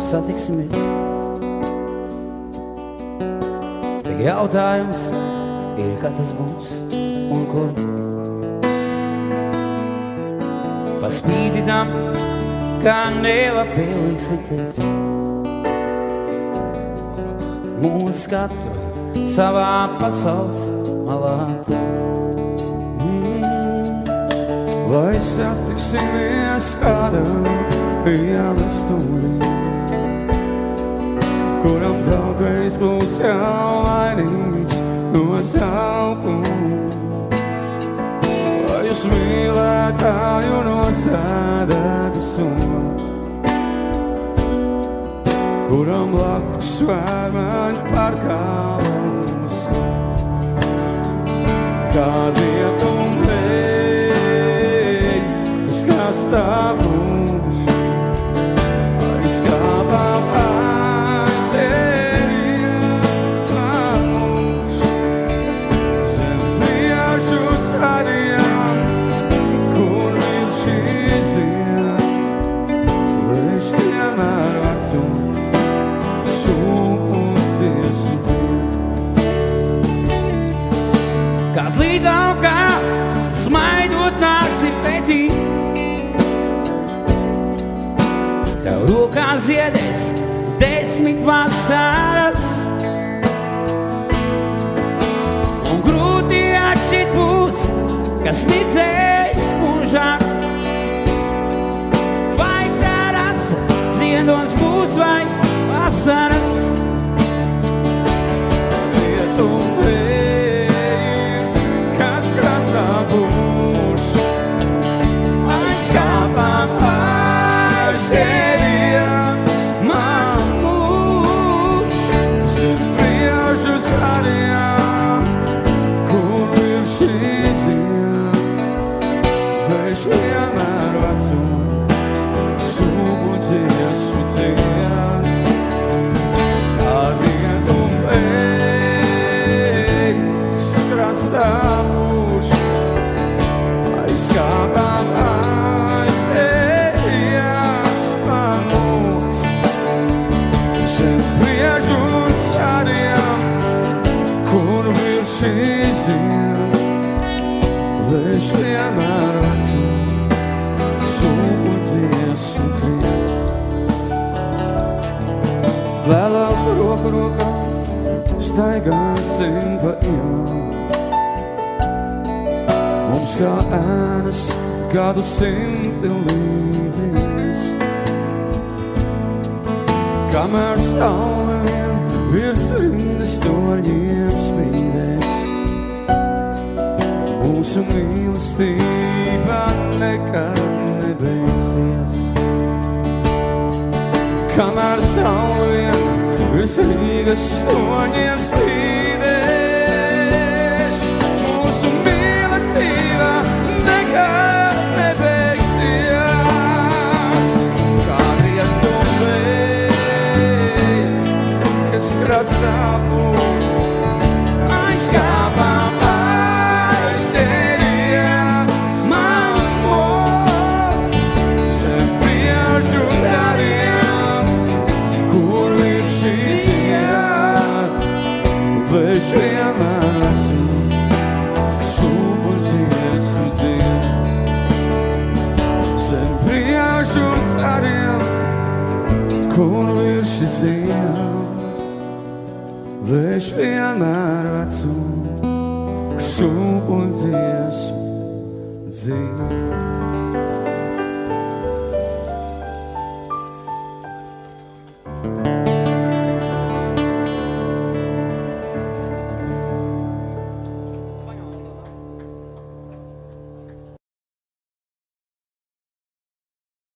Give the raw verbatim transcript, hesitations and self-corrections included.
satiksimies. Te jautājums ir, kā tas būs un kur. Pa spīti tam, kā nelabvēlīgs likties, mūs katru savā pasaules malā. Vai satiksimies kādā ielas stūrī, kuram daudzreiz būs jau mainīts no sākuma. Vai jūs mīlētāju nosēdētu sunu, kuram blakus vēmaņu pārkāvums. Kā dietum vēļ, kas sastāvs, aizkāpām aizēries plānus, zem priežu sarījām, kur vilši zied, vējš vienmēr vecumu, šūmu dziesmu dzied. Kad līdaukā smaidot nāksi pretī, tev rokā ziedēs desmit vasaras, un grūti atšķirt būs, kas mirdzēs mūžāk. Vai terasa ziedos būs vai vasaras. Dietum vēļ, kas krastā būs, aizkāpām aizēries mans mūžs, zem priežu sarījām, kur vilši zied, vējš vienmēr vecumu, šūmu dziesmu dzied. Ar dietum vēļ, kas krastā būs, aizkāpām aizēries man mūžs, zem priežu sarījām, kur vilši zied, vējš vienmēr vecumu, šūmu dziesmu dzied. Vēlāk roku rokā staigāsim pa ielām, mums kā ēnas gadu simti līdzies, kamēr saule vien virs Rīgas torņiem spīdēs. Mūsu mīlestība nekad nebeigsies, kamēr saule vien virs Rīgas torņiem spīdēs. Mūsu mīlestība nekad nebeigsies. Kā dietum vēļ, kas krastā būs, aizkāpām aizēries mans mūžs, zem priežu sarījām, kur vilši zied, vējš vienmēr vecumu, šūmu dziesmu dzied. Zem priežu sarījām, kur vilši zied, vējš vienmēr vecumu, šūmu dziesmu dzied.